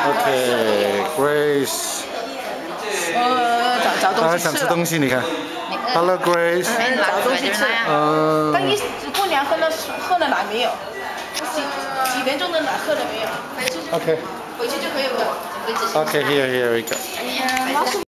OK，Grace。 找东西吃了。 她还想吃东西，你看。Hello Grace。 找东西吃。等你姑娘喝了奶没有？几点钟的奶喝了没有？ OK。 回去就可以了。 OK，here we go。